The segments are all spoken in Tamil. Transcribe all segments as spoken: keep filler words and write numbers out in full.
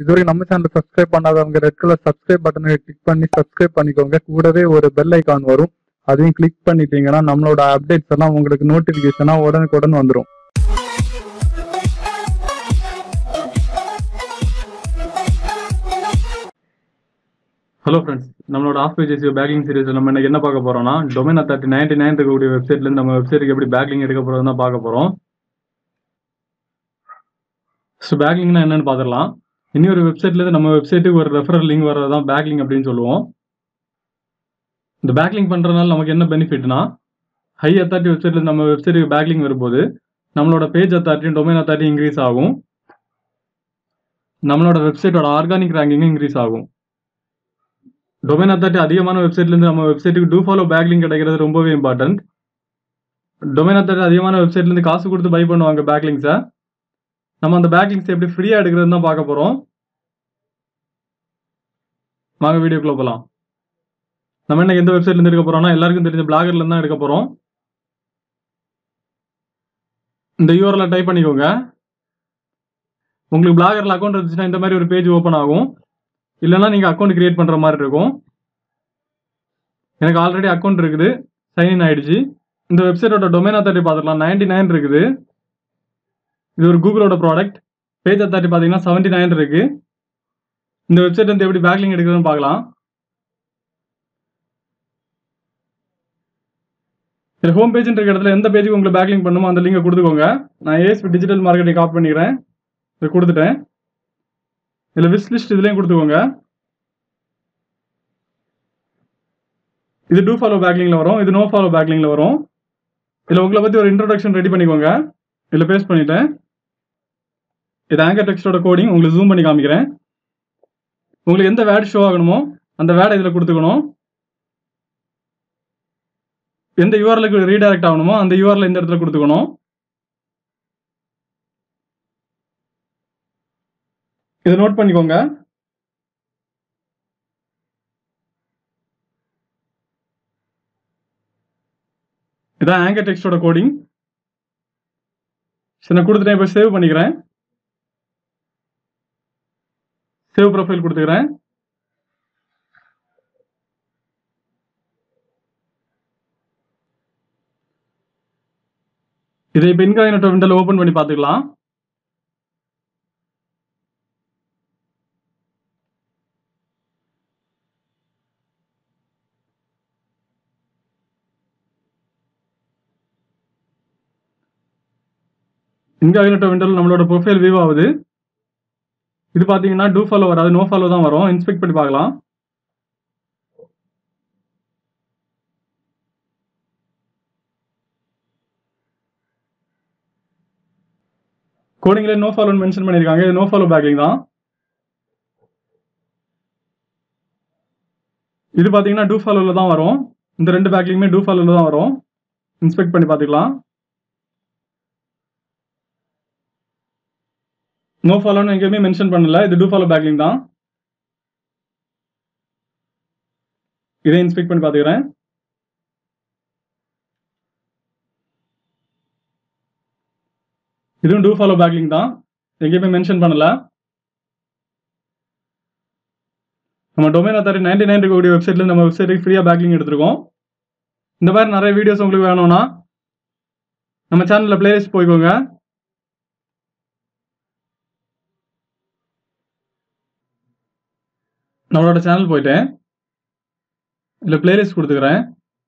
இதுவரைக்கும் நம்ம சேனல் சப்ஸ்கிரைப் பண்ணாதவங்க ரெட் கலர் சப்ஸ்கிரைப் பட்டனை கிளிக் பண்ணி சப்ஸ்கிரைப் பண்ணிக்கோங்க. கூடவே ஒரு பெல் ஐக்கான் வரும், அதையும் கிளிக் பண்ணிட்டீங்கன்னா நம்மளோட அப்டேட்ஸ் எல்லாம் உங்களுக்கு நோட்டிபிகேஷனா உடனுக்குடன் வந்துடும். ஹலோ ஃப்ரெண்ட்ஸ், நம்மளோட off page SEO backing series நம்ம இன்னைக்கு என்ன பார்க்க போறோம்னா டொமைன் அத்தாரிட்டி நைன்டி நைன் இருக்கக்கூடிய வெப்சைட்ல இருந்து நம்ம வெப்சைட்டுக்கு எப்படி பேக்லிங் எடுக்க போறோம் தான் பார்க்க போறோம். ஸோ பேக்லிங்னா என்னன்னு பார்த்துடலாம். இனி ஒரு வெப்சைட்ல இருந்து நம்ம வெப்சைட்டுக்கு ஒரு ரெஃபரல் லிங்க் வர்றதான் பேக்லிங் அப்படின்னு சொல்லுவோம். இந்த பேக்லிங் பண்றதுனால நமக்கு என்ன பெனிஃபிட்னா, ஹை அத்தாரிட்டி வெப்சைட்ல இருந்து நம்ம வெப்சைட்டுக்கு பேக்லிங் வரும்போது நம்மளோட page authority domain authority increase ஆகும், நம்மளோட வெப்சைட்டோட ஆர்கானிக் ரேங்கிங்கும் இன்க்ரீஸ் ஆகும். டொமைன் அத்தாரிட்டி அதிகமான வெப்சைட்ல இருந்து நம்ம வெப்சைட்டுக்கு டூ ஃபாலோ பேக்லிங் கிடைக்கிறது ரொம்பவே இம்பார்ட்டன்ட். டொமைன் அத்தாரிட்டி அதிகமான வெப்சைட்ல இருந்து காசு கொடுத்து பை பண்ணுவாங்க பேக்லிங்ஸை. நம்ம அந்த பேக்லிங்ஸ் எப்படி ஃப்ரீயா எடுக்கிறது தான் பார்க்க போறோம். வாங்க வீடியோக்குள்ள போகலாம். நம்ம என்ன எந்த வெப்சைட்ல இருந்து எடுக்க போறோம்னா எல்லாருக்கும் தெரிஞ்ச பிளாகர்ல இருந்து தான் எடுக்க போறோம். இந்த யூஆர்எல்ல டைப் பண்ணிக்கோங்க. உங்களுக்கு பிளாகர்ல அக்கௌண்ட் இருந்துச்சுன்னா இந்த மாதிரி ஒரு பேஜ் ஓப்பன் ஆகும். இல்லைன்னா நீங்க அக்கௌண்ட் கிரியேட் பண்ற மாதிரி இருக்கும். எனக்கு ஆல்ரெடி அக்கௌண்ட் இருக்குது, சைன்இன் ஆயிடுச்சு. இந்த வெப்சைட்டோட டொமைன் அத்தாரிட்டி பார்த்துக்கலாம், நைன்டி நைன் இருக்குது. இது ஒரு கூகுளோட ப்ராடக்ட். பேஜ் அத்தாரிட்டி பார்த்தீங்கன்னா செவன்டி நைன் இருக்கு. இந்த வெப்சைட் வந்து எப்படி பேக்லிங் எடுக்கிறதுன்னு பார்க்கலாம். இந்த ஹோம் பேஜ் இருக்க இடத்துல எந்த பேஜுக்கு உங்களுக்கு பேக்லிங் பண்ணுமோ அந்த லிங்கை கொடுத்துக்கோங்க. நான் ஏஎஸ்பி டிஜிட்டல் மார்க்கெட்டிங் காப்பி பண்ணிக்கிறேன், இதை கொடுத்துட்டேன். இதில் விஸ் லிஸ்ட் இதுலேயும் கொடுத்துக்கோங்க. இது டூ ஃபாலோ பேக்லிங்ல வரும், இது நோ ஃபாலோ பேக்லிங்ல வரும். இதில் உங்களை பற்றி ஒரு இன்ட்ரோடக்ஷன் ரெடி பண்ணிக்கோங்க. இதில் பேஸ்ட் பண்ணிட்டேன். இது ஆங்கர் டெக்ஸ்டோட கோடிங் உங்களுக்கு ஜூம் பண்ணி காமிக்கிறேன். உங்களுக்கு எந்த வேர்டு ஷோ ஆகணுமோ அந்த வேர்டை இதில் கொடுத்துக்கணும். எந்த யூஆர்எலுக்கு ரீடைரக்ட் ஆகணுமோ அந்த யூஆர்எல் இந்த இடத்துல கொடுத்துக்கணும். இதை நோட் பண்ணிக்கோங்க. இதான் ஆங்கர் டெக்ஸ்டோட கோடிங். சரி, நான் கொடுத்துட்டேன். இப்போ சேவ் பண்ணிக்கிறேன். சேவ் ப்ரொஃபைல் கொடுத்துக்கிறேன். இதை இப்போ இன்காகினேட்டோ விண்டோல ஓப்பன் பண்ணி பார்த்துக்கலாம். இன்காகினேட்டோ விண்டோல நம்மளோட ப்ரொஃபைல் வியூ ஆகுது. இது பார்த்தீங்கன்னா டூ ஃபாலோ வராது, நோ ஃபாலோ தான் வரும். இன்ஸ்பெக்ட் பண்ணி பார்க்கலாம். கோடிங்ல நோ ஃபாலோன்னு மென்ஷன் பண்ணியிருக்காங்க. இது நோ ஃபாலோ பேக்லிங் தான். இது பார்த்தீங்கன்னா டூ ஃபாலோல தான் வரும். இந்த ரெண்டு பேக்லிங்குமே டூ ஃபாலோல தான் வரும். இன்ஸ்பெக்ட் பண்ணி பார்த்துக்கலாம். நோ ஃபாலோன்னு எங்கேயுமே மென்ஷன் பண்ணல, இது டூ ஃபாலோ பேக்லிங் தான். இதை இன்ஸ்பெக்ட் பண்ணி பார்த்துக்கிறேன். இதுவும் டூ ஃபாலோ பேக்லிங் தான், எங்கேயுமே மென்ஷன் பண்ணல. நம்ம டொமைன் அத்தாரிட்டி நைன்டி நைன் இருக்கக்கூடிய வெப்சைட்ல நம்ம வெப்சைட்டுக்கு ஃப்ரீயா பேக்லிங் எடுத்திருக்கோம். இந்த மாதிரி நிறைய வீடியோஸ் உங்களுக்கு வேணும்னா நம்ம சேனல்ல பிளேலிஸ்ட் போய்க்கோங்க. நம்மளோட சேனல் போயிட்டேன். இல்லை பிளேலிஸ்ட் கொடுத்துக்கிறேன்.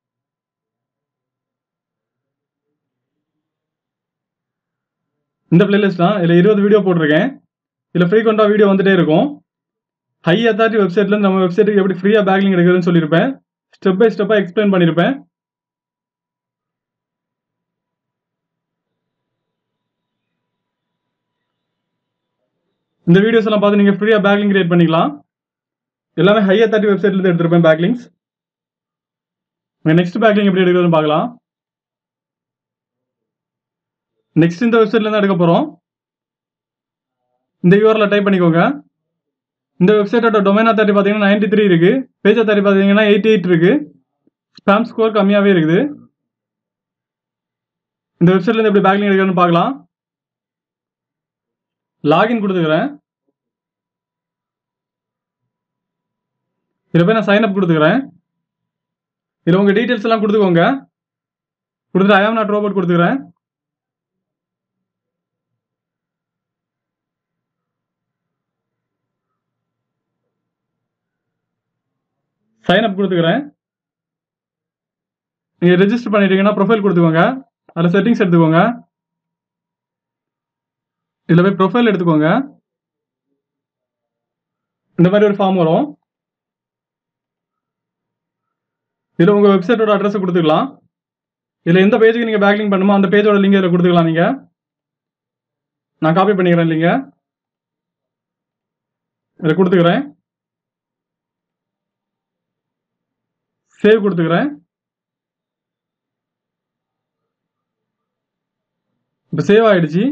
இந்த பிளேலிஸ்ட் தான். இதில் இருபது வீடியோ போட்டிருக்கேன். இதில் ஃப்ரீக்வெண்ட்டாக வீடியோ வந்துட்டே இருக்கும். ஹை அத்தாரிட்டி வெப்சைட்லேருந்து நம்ம வெப்சைட்டுக்கு எப்படி ஃப்ரீயாக பேக்லிங் எடுக்கிறதுன்னு சொல்லியிருப்பேன். ஸ்டெப் பை ஸ்டெப்பாக எக்ஸ்பிளைன் பண்ணியிருப்பேன். இந்த வீடியோஸ் எல்லாம் பார்த்து நீங்கள் ஃப்ரீயாக பேக்லிங் கிரியேட் பண்ணிக்கலாம். எல்லாமே ஹை அத்தாரிட்டி வெப்சைட்லேருந்து எடுத்திருப்பேன் பேக்லிங்ஸ். நெக்ஸ்ட் பேக்லிங் எப்படி எடுக்கிறதுன்னு பார்க்கலாம். நெக்ஸ்ட் இந்த வெப்சைட்ல இருந்து எடுக்க போறோம். இந்த யூஆர்எல்ல டைப் பண்ணிக்கோங்க. இந்த வெப்சைட்டோட டொமைன் அத்தாரிட்டி பார்த்தீங்கன்னா நைன்டி த்ரீ இருக்கு, பேஜ் அத்தாரிட்டி பார்த்தீங்கன்னா எயிட்டி எயிட் இருக்கு, ஸ்பாம் ஸ்கோர் கம்மியாகவே இருக்குது. இந்த வெப்சைட்ல இருந்து எப்படி பேக்லிங் எடுக்கிறதுன்னு பார்க்கலாம். லாகின் கொடுத்துக்கிறேன். இதில் போய் நான் சைன் அப் கொடுத்துக்கிறேன். இதில் உங்கள் டீட்டெயில்ஸ் எல்லாம் கொடுத்துக்கோங்க. கொடுத்துட்டு ஐ ஆம் நாட் ரோபோட் கொடுத்துக்கிறேன். சைன் அப் கொடுத்துக்கிறேன். நீங்கள் ரெஜிஸ்டர் பண்ணிட்டீங்கன்னா ப்ரொஃபைல் கொடுத்துக்கோங்க. அதில் செட்டிங்ஸ் எடுத்துக்கோங்க. இதில் போய் ப்ரொஃபைல் எடுத்துக்கோங்க. இந்த மாதிரி ஒரு ஃபார்ம் வரும். இதில் உங்கள் வெப்சைட்டோட அட்ரஸை கொடுத்துக்கலாம். இதில் எந்த பேஜுக்கு நீங்கள் பேக்லிங் பண்ணுமோ அந்த பேஜோட லிங்க் இதில் கொடுத்துக்கலாம். நீங்கள் நான் காப்பி பண்ணிக்கிறேன் லிங்க இதில் கொடுத்துக்கிறேன். சேவ் கொடுத்துக்கிறேன். இப்போ சேவ் ஆயிடுச்சு.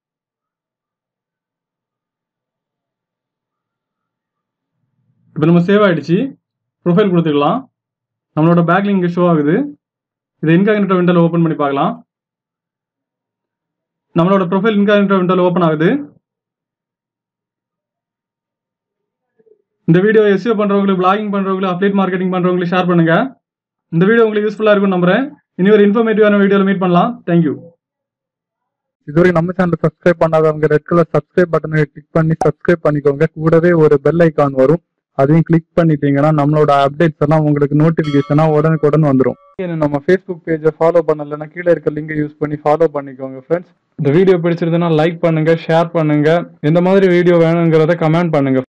இப்போ நம்ம சேவ் ஆயிடுச்சு. ப்ரொஃபைல் கொடுத்துக்கலாம். நம்மளோட பேக்லிங்க் ஷோ ஆகுது. இதை இன்காக்னிட்டோ விண்டோல ஓப்பன் பண்ணி பார்க்கலாம். நம்மளோட ப்ரொஃபைல் இன்காக்னிட்டோ விண்டோல ஓப்பன் ஆகுது. இந்த வீடியோ எஸ்இஓ பண்றவங்களுக்கு, பிளாகிங் பண்றவங்களுக்கு, அப்டேட் மார்க்கெட்டிங் பண்றவங்களுக்கு ஷேர் பண்ணுங்க. இந்த வீடியோ உங்களுக்கு யூஸ்ஃபுல்லா இருக்கும் நம்புறேன். இனி ஒரு இன்ஃபர்மேட்டிவான வீடியோல மீட் பண்ணலாம். தேங்க்யூ. இதுவரை நம்ம சேனல் சப்ஸ்கிரைப் பண்ணாதவங்க ரெட் கலர் சப்ஸ்கிரைப் பட்டனை கிளிக் பண்ணி சப்ஸ்கிரைப் பண்ணிக்கோங்க. கூடவே ஒரு பெல் ஐக்கான் வரும், அதையும் கிளிக் பண்ணிட்டீங்கன்னா நம்மளோட அப்டேட்ஸ் எல்லாம் உங்களுக்கு நோட்டிபிகேஷனா உடனுக்குடன் வந்துடும். நம்ம ஃபேஸ்புக் பேஜை ஃபாலோ பண்ணலைன்னா கீழே இருக்க லிங்கை யூஸ் பண்ணி ஃபாலோ பண்ணிக்கோங்க ஃப்ரெண்ட்ஸ். இந்த வீடியோ பிடிச்சிருந்ததுன்னா லைக் பண்ணுங்க, ஷேர் பண்ணுங்க. எந்த மாதிரி வீடியோ வேணுங்கிறத கமெண்ட் பண்ணுங்க.